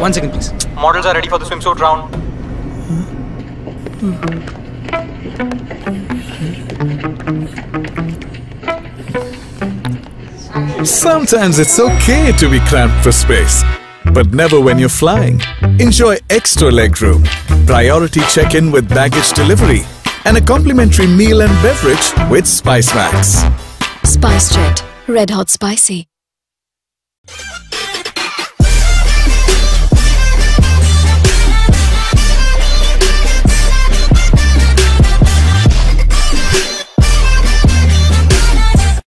1 second, please. Models are ready for the swimsuit round. Sometimes it's okay to be cramped for space, but never when you're flying. Enjoy extra legroom, priority check-in with baggage delivery, and a complimentary meal and beverage with SpiceMax. SpiceJet, red hot spicy.